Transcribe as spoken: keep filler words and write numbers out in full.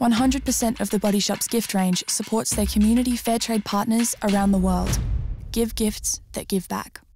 one hundred percent of the Body Shop's gift range supports their community fair trade partners around the world. Give gifts that give back.